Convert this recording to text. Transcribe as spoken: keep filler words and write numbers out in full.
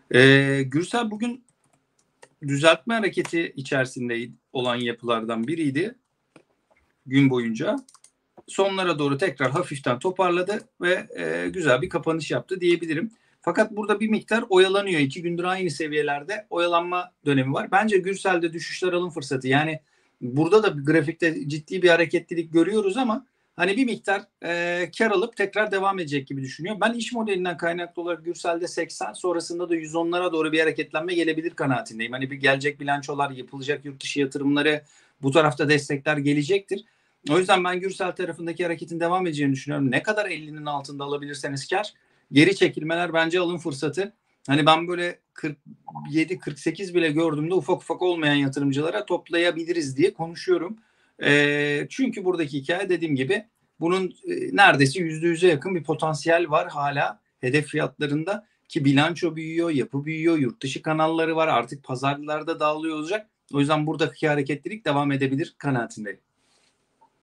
Eee, Gürsel bugün düzeltme hareketi içerisinde olan yapılardan biriydi gün boyunca. Sonlara doğru tekrar hafiften toparladı ve e, güzel bir kapanış yaptı diyebilirim. Fakat burada bir miktar oyalanıyor. İki gündür aynı seviyelerde oyalanma dönemi var. Bence Gürsel'de düşüşler alım fırsatı. Yani burada da bir grafikte ciddi bir hareketlilik görüyoruz ama hani bir miktar e, kar alıp tekrar devam edecek gibi düşünüyorum. Ben iş modelinden kaynaklı olarak Gürsel'de seksen sonrasında da yüz onlara doğru bir hareketlenme gelebilir kanaatindeyim. Hani bir gelecek bilançolar, yapılacak yurt dışı yatırımları, bu tarafta destekler gelecektir. O yüzden ben Gürsel tarafındaki hareketin devam edeceğini düşünüyorum. Ne kadar ellinin altında alabilirseniz kar. Geri çekilmeler bence alım fırsatı. Hani ben böyle kırk yedi kırk sekiz bile gördüğümde ufak ufak olmayan yatırımcılara toplayabiliriz diye konuşuyorum. E, çünkü buradaki hikaye dediğim gibi bunun e, neredeyse yüzde yüze yakın bir potansiyel var hala hedef fiyatlarında ki bilanço büyüyor, yapı büyüyor, yurt dışı kanalları var, artık pazarlarda dağılıyor olacak. O yüzden buradaki hareketlilik devam edebilir kanaatindeyim.